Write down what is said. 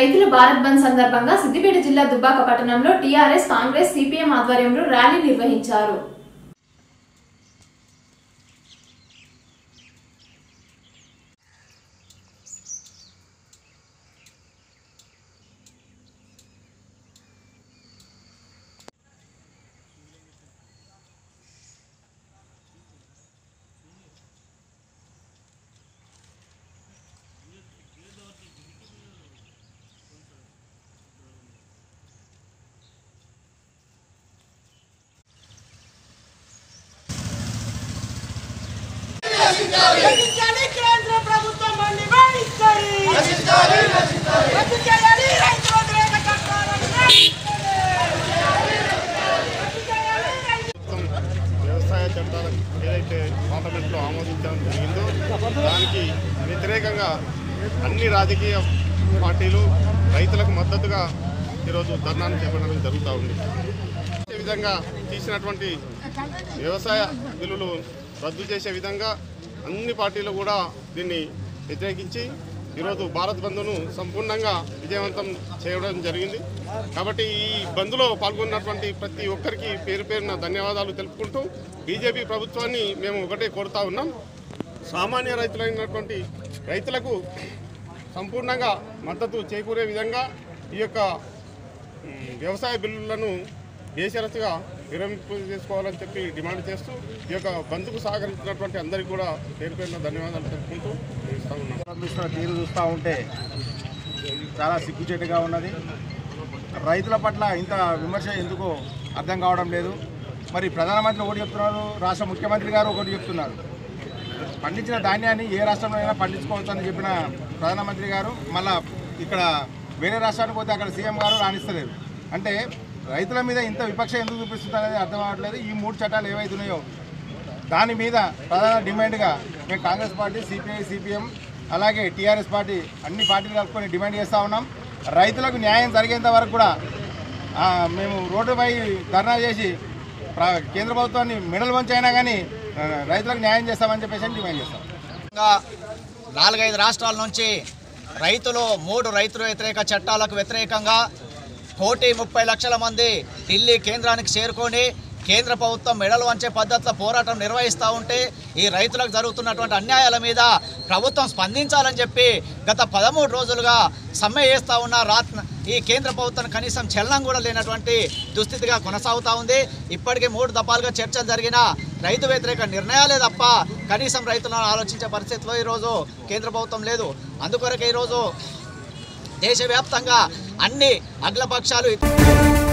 రైతుల భారత్ బంద్ సందర్భంగా సిద్దిపేట జిల్లా దుబ్బాక పట్టణంలో టీఆర్ఎస్, కాంగ్రెస్, సిపిఎం ఆధ్వర్యంలో ర్యాలీ నిర్వహించారు. కేంద్ర ప్రభుత్వం మండి వాయిస్తాయి. వ్యవసాయ చట్టాలకు ఏదైతే పార్లమెంట్లో ఆమోదించడం జరిగిందో దానికి వ్యతిరేకంగా అన్ని రాజకీయ పార్టీలు రైతులకు మద్దతుగా ఈరోజు ధర్నాను చేపట్టడం జరుగుతూ ఉంది. ఈ విధంగా తీసినటువంటి వ్యవసాయ బిల్లులు రద్దు చేసే విధంగా అన్ని పార్టీలు కూడా దీన్ని వ్యతిరేకించి ఈరోజు భారత్ బంద్ను సంపూర్ణంగా విజయవంతం చేయడం జరిగింది. కాబట్టి ఈ బంద్లో పాల్గొన్నటువంటి ప్రతి ఒక్కరికి పేరు పేరున ధన్యవాదాలు తెలుపుకుంటూ బీజేపీ ప్రభుత్వాన్ని మేము ఒకటే కోరుతా ఉన్నాం. సామాన్య రైతులైనటువంటి రైతులకు సంపూర్ణంగా మద్దతు చేకూరే విధంగా ఈ యొక్క వ్యవసాయ బిల్లులను బేషరతుగా విరమింపు చేసుకోవాలని చెప్పి డిమాండ్ చేస్తూ ఈ యొక్క బంద్కు సహకరించినటువంటి అందరికీ కూడా పేరు పేరున ధన్యవాదాలు తెలుపుకుంటూ ఇస్తూ ఉన్నాం. తీరు చూస్తూ ఉంటే చాలా సిగ్గుచేటుగా ఉన్నది. రైతుల పట్ల ఇంత విమర్శ ఎందుకో అర్థం కావడం లేదు. మరి ప్రధానమంత్రి ఒకటి చెప్తున్నారు, రాష్ట్ర ముఖ్యమంత్రి గారు ఒకటి చెప్తున్నారు. పండించిన ధాన్యాన్ని ఏ రాష్ట్రంలో అయినా పండించుకోవచ్చు అని చెప్పిన ప్రధానమంత్రి గారు మళ్ళా ఇక్కడ వేరే రాష్ట్రానికి పోతే అక్కడ సీఎం గారు రాణిస్తలేరు. అంటే రైతుల మీద ఇంత విపక్ష ఎందుకు చూపిస్తుందనేది అర్థం అవ్వట్లేదు. ఈ 3 చట్టాలు ఏవైతున్నాయో దాని మీద ప్రధాన డిమాండ్గా మేము కాంగ్రెస్ పార్టీ, సిపిఐ, సిపిఎం అలాగే టీఆర్ఎస్ పార్టీ అన్ని పార్టీలు కలుపుకొని డిమాండ్ చేస్తూ ఉన్నాం. రైతులకు న్యాయం జరిగేంత వరకు కూడా మేము రోడ్డుపై ధర్నా చేసి కేంద్ర ప్రభుత్వాన్ని మెడలు వంచి అయినా కానీ రైతులకు న్యాయం చేస్తామని చెప్పేసి డిమాండ్ చేస్తాం. 4-5 రాష్ట్రాల నుంచి రైతులు 3 రైతు వ్యతిరేక చట్టాలకు వ్యతిరేకంగా 1,30,00,000 మంది ఢిల్లీ కేంద్రానికి చేరుకొని కేంద్ర ప్రభుత్వం మెడలు వంచే పద్ధతిలో పోరాటం నిర్వహిస్తూ ఉంటే ఈ రైతులకు జరుగుతున్నటువంటి అన్యాయాల మీద ప్రభుత్వం స్పందించాలని చెప్పి గత 13 రోజులుగా సమ్మె చేస్తూ ఉన్న ఈ కేంద్ర ప్రభుత్వం కనీసం చలనం కూడా లేనటువంటి దుస్థితిగా కొనసాగుతూ ఉంది. ఇప్పటికే 3 దఫాలుగా చర్చలు జరిగిన రైతు వ్యతిరేక నిర్ణయాలే తప్ప కనీసం రైతులను ఆలోచించే పరిస్థితిలో ఈరోజు కేంద్ర ప్రభుత్వం లేదు. అందుకొరకే ఈరోజు దేశవ్యాప్తంగా అన్ని అగ్రపక్షాలు